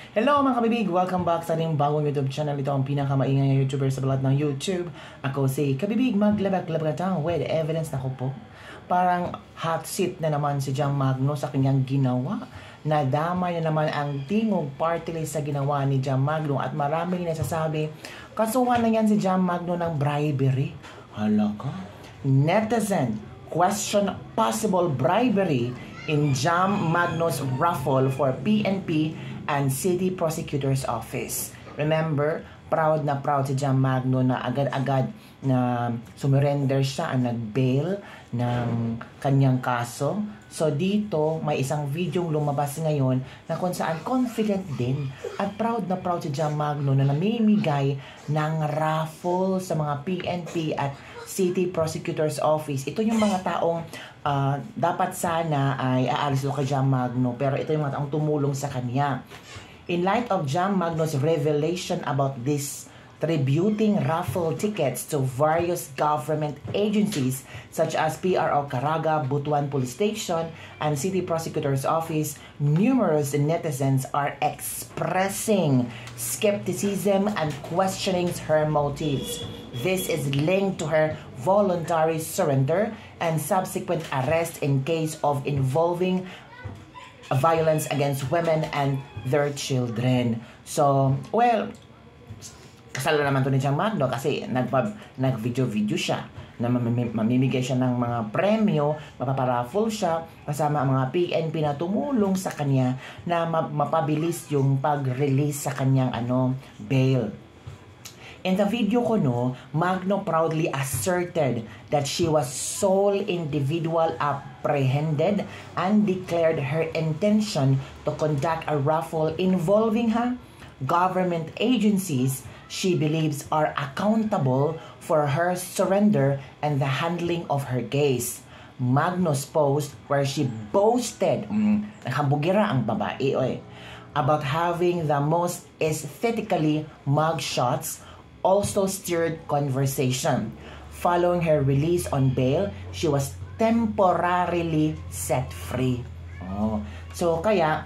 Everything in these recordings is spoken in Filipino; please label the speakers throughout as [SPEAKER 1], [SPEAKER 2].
[SPEAKER 1] Hello mga kabibig! Welcome back sa ating bagong YouTube channel. Ito ang pinakamaingay na YouTuber sa balat ng YouTube. Ako si Kabibig, maglabag-labag with evidence na ko po. Parang hot seat na naman si Jam Magno sa kanyang ginawa. Nadamay na naman ang tingog party list sa ginawa ni Jam Magno at maraming nasasabi, kasuhan na yan si Jam Magno ng bribery. Hala ka? Netizen question possible bribery in Jam Magno's raffle for PNP and City Prosecutor's Office. Remember, proud na proud si Jam Magno na agad-agad na sumurrender siya ang nag-bail ng kanyang kaso. So dito, may isang video lumabas ngayon na kung saan confident din at proud na proud si Jam Magno na namimigay ng raffle sa mga PNP at City Prosecutor's Office. Ito yung mga taong dapat sana ay aalis kay Jam Magno, pero ito yung mga taong tumulong sa kanya. In light of Jam Magno's revelation about this tributing raffle tickets to various government agencies such as PRO Caraga, Butuan Police Station, and City Prosecutor's Office, numerous netizens are expressing skepticism and questioning her motives. This is linked to her voluntary surrender and subsequent arrest in case of involving violence against women and their children. So, well, kasala naman to ni Jam Magno kasi nag-video siya na mamimigay siya ng mga premyo, mapaparaffle siya kasama ang mga PNP na tumulong sa kanya na mapabilis yung pag-release sa kanyang bail. In the video ko Magno proudly asserted that she was sole individual apprehended and declared her intention to conduct a raffle involving government agencies she believes are accountable for her surrender and the handling of her case. Magno's post where she boasted, nakabugira ang babae, about having the most aesthetically mugshots also stirred conversation. Following her release on bail, she was temporarily set free. So kaya,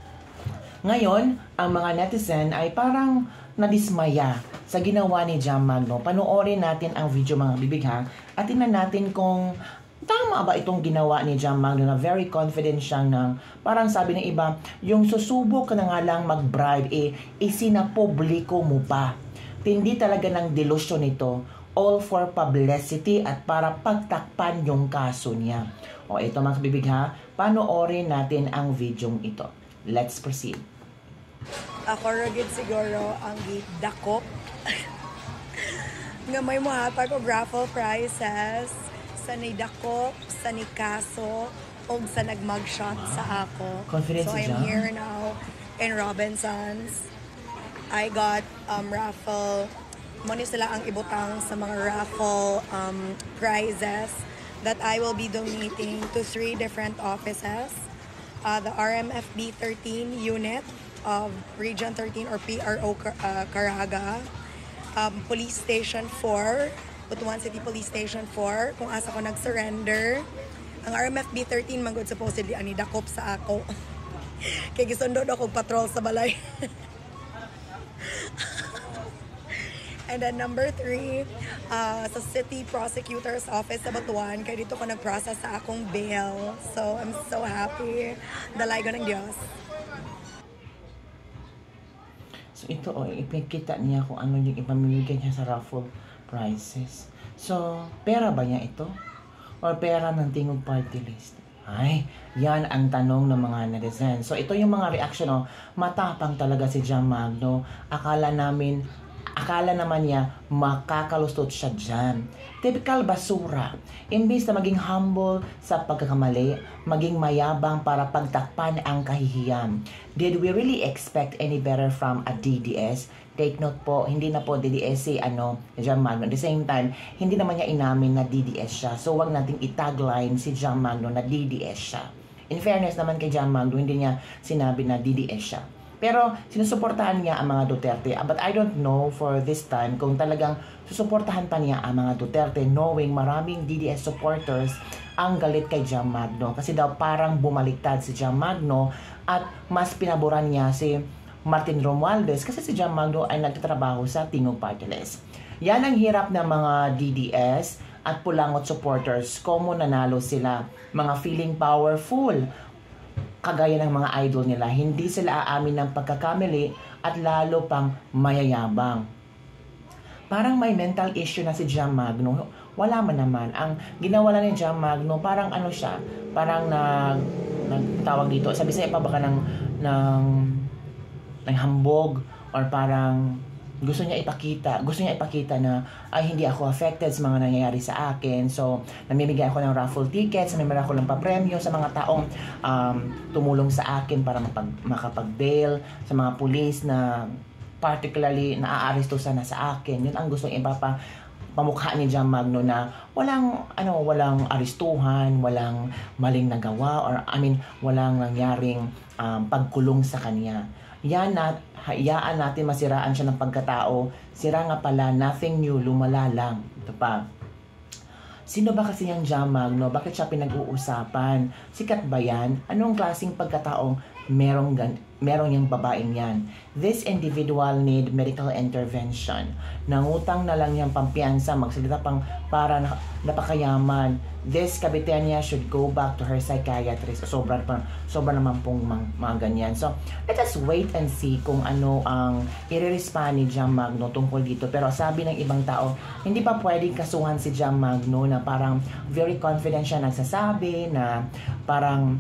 [SPEAKER 1] ngayon, ang mga netizen ay parang nadismaya sa ginawa ni Jam Magno. Panoorin natin ang video mga bibig at tingnan natin kung tama ba itong ginawa ni Jam Magno na very confident siyang parang sabi ng iba, yung susubok ka na nga lang mag-bribe isinapubliko mo pa. Hindi talaga ng delusyon ito, all for publicity at para pagtakpan yung kaso niya. Ito mga kabibig panoorin natin ang videong ito. Let's proceed.
[SPEAKER 2] Ako ragid siguro ang gidakop nga may muhatag og raffle prizes sa nidakop, sa nikaso, o sa nagmugshot sa ako.
[SPEAKER 1] Confidence
[SPEAKER 2] so I'm here now in Robinsons. I got raffle, money sila ang ibutang sa mga raffle prizes that I will be donating to 3 different offices. The RMFB 13 unit of Region 13 or PRO Caraga, Police Station 4, Butuan City Police Station 4, kung asa ko nag-surrender. Ang RMFB 13 manggod supposedly ang nidakop sa ako. Kaya gisundod ako patrol sa balay. And then number 3, sa City Prosecutor's Office sa Butuan, kaya dito ko nag-process sa akong bail. So, I'm so happy. Dalay ko ng Diyos.
[SPEAKER 1] So, ito ipikita niya kung ano yung ipamimigay niya sa raffle prizes. So, pera ba niya ito? Or pera ng tingog party list? Ay, yan ang tanong ng mga netizen. So, ito yung mga reaction, matapang talaga si Jam Magno. Akala naman niya makakalustot siya dyan. Typical basura. Imbis na maging humble sa pagkakamali, maging mayabang para pagtakpan ang kahihiyan. Did we really expect any better from a DDS? Take note po, hindi na po DDS si Jam Magno. At the same time, hindi naman niya inamin na DDS siya. So wag nating itagline si Jam Magno na DDS siya. In fairness naman kay Jam Magno, hindi niya sinabi na DDS siya. Pero sinusuportahan niya ang mga Duterte. But I don't know for this time kung talagang susuportahan pa niya ang mga Duterte knowing maraming DDS supporters ang galit kay Jam Magno. Kasi daw parang bumaliktad si Jam Magno at mas pinaboran niya si Martin Romualdez kasi si Jam Magno ay nagtatrabaho sa Tingog Party List. Yan ang hirap ng mga DDS at Pulangot supporters. Komo nanalo sila, mga feeling powerful, kagaya ng mga idol nila. Hindi sila aamin ng pagkakamali at lalo pang mayayabang. Parang may mental issue na si Jam Magno. Wala man naman. Ang ginawa ni Jam Magno, parang ano siya, parang nagtawag dito, sabi sa iba baka ng hambog, or parang gusto niya ipakita na ay hindi ako affected sa mga nangyayari sa akin. So, namimigay ako ng raffle tickets, namimigay ako ng papremyo sa mga taong tumulong sa akin para makapag-bail, sa mga pulis na particularly naaaresto sana sa akin. Yun ang gustong pamukha ni Jam Magno, na walang arestuhan, walang maling nagawa, or walang nangyaring pagkulong sa kanya. Hayaan natin masiraan siya ng pagkatao. Sira nga pala, nothing new, lumala lang. Ito pa. Sino ba kasi yung Jam Magno? Bakit siya pinag-uusapan? Sikat ba yan? Anong klaseng pagkataong merong yung babaeng yan? This individual need medical intervention. Nangutang na lang yung pampiyansa, magsalita pang para napakayaman. This Kabitenya should go back to her psychiatrist. Sobra naman pong mga ganyan. So, let us wait and see kung ano ang i-respond ni Jam Magno tungkol dito. Pero sabi ng ibang tao, hindi pa pwedeng kasuhan si Jam Magno, na parang very confident siya nagsasabi, na parang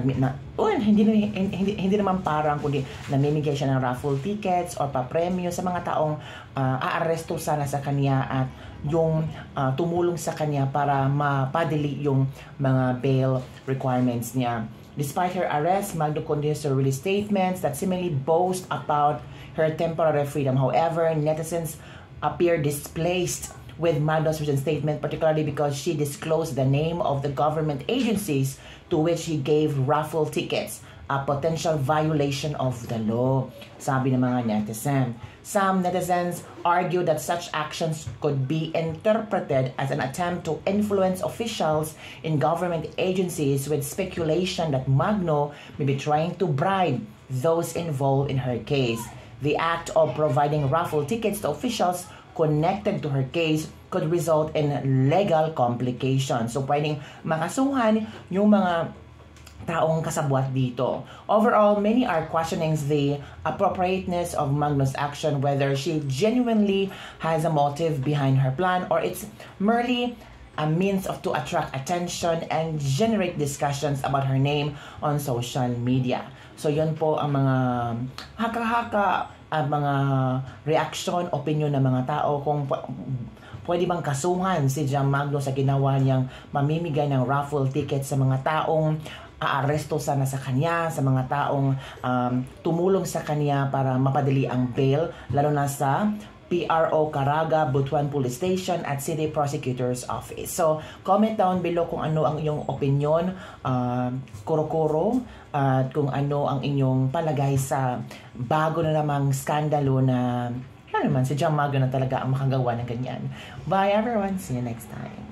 [SPEAKER 1] hindi naman parang, kundi namimigay siya ng raffle tickets or papremyo sa mga taong aaresto sana sa kanya at yung tumulong sa kanya para mapadali yung mga bail requirements niya. Despite her arrest, Magno continues to release statements that seemingly boast about her temporary freedom. However, netizens appear displeased with Magno's recent statement, particularly because she disclosed the name of the government agencies to which she gave raffle tickets, a potential violation of the law, sabi ng mga netizen. Some netizens argue that such actions could be interpreted as an attempt to influence officials in government agencies, with speculation that Magno may be trying to bribe those involved in her case. The act of providing raffle tickets to officials connected to her case could result in legal complications. So, pwedeng makasuhan yung mga taong kasabwat dito. Overall, many are questioning the appropriateness of Magno's action, whether she genuinely has a motive behind her plan or it's merely a means to attract attention and generate discussions about her name on social media. So, yun po ang mga haka-haka at mga reaction, opinion ng mga tao kung pwede bang kasuhan si Jam Magno sa ginawa niyang mamimigay ng raffle tickets sa mga taong aaresto sana sa kanya, sa mga taong tumulong sa kanya para mapadali ang bail, lalo na sa PRO Caraga, Butuan Police Station at City Prosecutor's Office. So, comment down below kung ano ang iyong opinion, kuro-kuro, at kung ano ang inyong palagay sa bago na namang skandalo na, ano naman, si Jam Magno na talaga ang makagawa ng ganyan. Bye everyone, see you next time.